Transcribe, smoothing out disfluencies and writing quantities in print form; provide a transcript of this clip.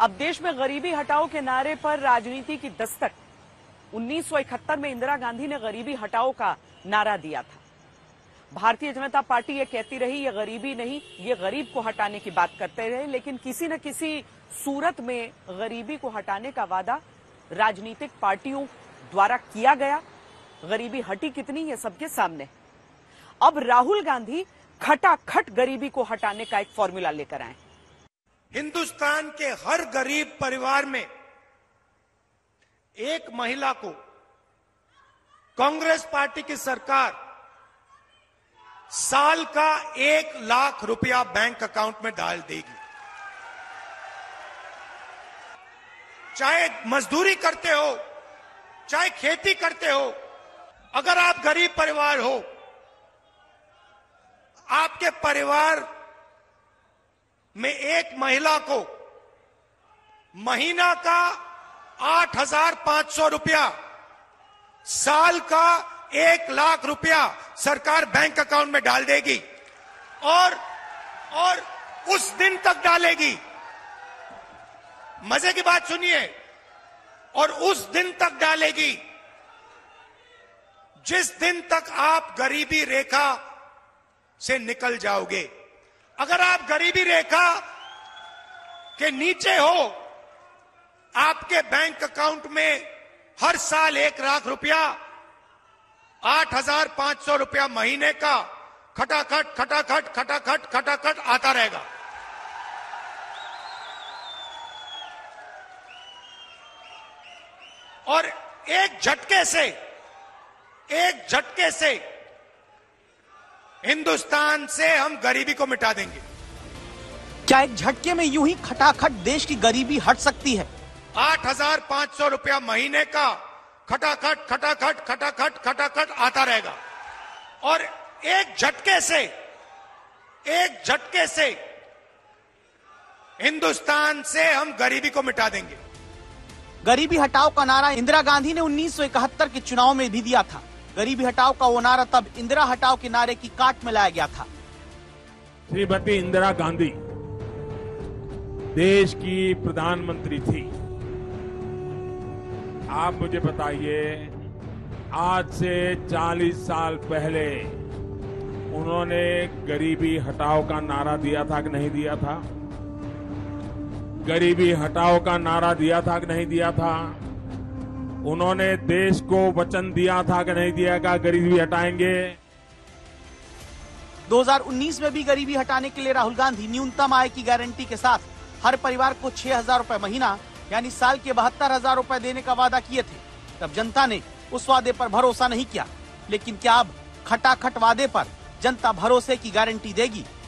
अब देश में गरीबी हटाओ के नारे पर राजनीति की दस्तक। 1971 में इंदिरा गांधी ने गरीबी हटाओ का नारा दिया था। भारतीय जनता पार्टी ये कहती रही ये गरीबी नहीं, ये गरीब को हटाने की बात करते रहे, लेकिन किसी न किसी सूरत में गरीबी को हटाने का वादा राजनीतिक पार्टियों द्वारा किया गया। गरीबी हटी कितनी ये सबके सामने। अब राहुल गांधी खटाखट गरीबी को हटाने का एक फॉर्मूला लेकर आए। हिंदुस्तान के हर गरीब परिवार में एक महिला को कांग्रेस पार्टी की सरकार साल का 1 लाख रुपया बैंक अकाउंट में डाल देगी। चाहे मजदूरी करते हो, चाहे खेती करते हो, अगर आप गरीब परिवार हो, आपके परिवार में एक महिला को महीना का 8,500 रुपया, साल का 1 लाख रुपया सरकार बैंक अकाउंट में डाल देगी और उस दिन तक डालेगी। मजे की बात सुनिए, और उस दिन तक डालेगी जिस दिन तक आप गरीबी रेखा से निकल जाओगे। अगर आप गरीबी रेखा के नीचे हो, आपके बैंक अकाउंट में हर साल 1 लाख रुपया, 8,500 रुपया महीने का खटाखट खटाखट खटाखट खटाखट आता रहेगा। और एक झटके से हिंदुस्तान से हम गरीबी को मिटा देंगे। क्या एक झटके में यूं ही खटाखट देश की गरीबी हट सकती है? 8,500 रुपया महीने का खटाखट खटाखट खटाखट खटाखट आता रहेगा और एक झटके से हिंदुस्तान से हम गरीबी को मिटा देंगे। गरीबी हटाओ का नारा इंदिरा गांधी ने 1971 के चुनाव में भी दिया था। गरीबी हटाओ का वो नारा तब इंदिरा हटाओ के नारे की काट में लाया गया था। श्रीमती इंदिरा गांधी देश की प्रधानमंत्री थी। आप मुझे बताइए, आज से 40 साल पहले उन्होंने गरीबी हटाओ का नारा दिया था कि नहीं दिया था? गरीबी हटाओ का नारा दिया था कि नहीं दिया था? उन्होंने देश को वचन दिया था कि नहीं दिया का गरीबी हटाएंगे? 2019 में भी गरीबी हटाने के लिए राहुल गांधी न्यूनतम आय की गारंटी के साथ हर परिवार को 6,000 रुपए महीना यानी साल के 72,000 रुपए देने का वादा किए थे। तब जनता ने उस वादे पर भरोसा नहीं किया, लेकिन क्या अब खटाखट वादे पर जनता भरोसे की गारंटी देगी?